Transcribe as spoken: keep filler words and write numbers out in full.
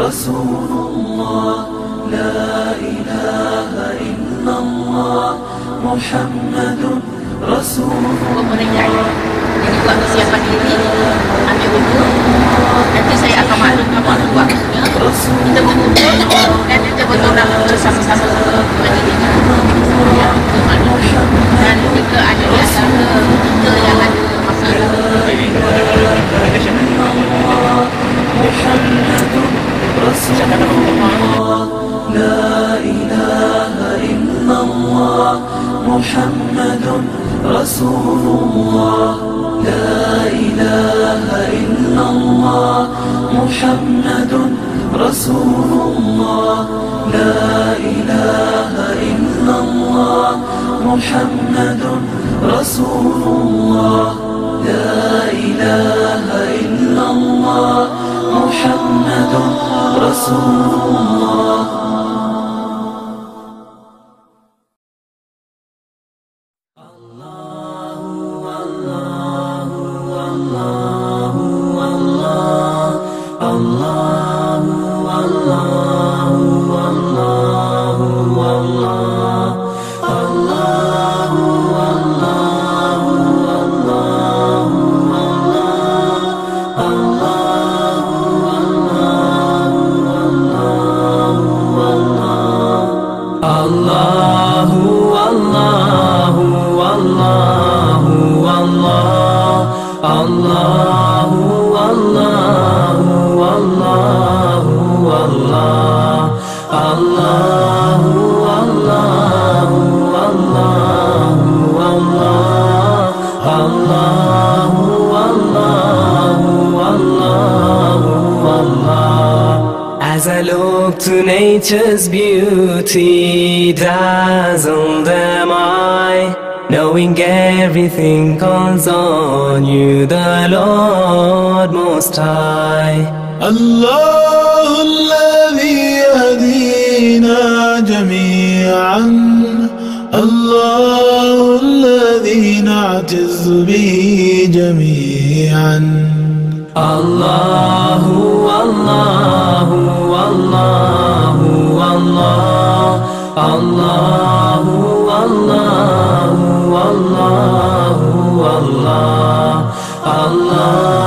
رسول الله لا إله إلا الله محمد رسول الله. Jadi buat persiapan diri, ambil wudhu, nanti saya akan maklumkan buat buat. Kita berkumpul dan kita berdoa bersama-sama berdiri. Dan jika ada yang kita yang ada masalah. محمد رسول الله لا إله إلا الله محمد رسول الله لا إله إلا الله محمد رسول الله لا إله إلا الله محمد رسول الله لا إله إلا الله محمد رسول الله. As I look to nature's beauty, dazzled am I, knowing everything calls on you, the Lord Most High. الله الذي يهدينا جميعا، الله الذي نعتز به جميعا. الله والله والله والله الله والله والله والله الله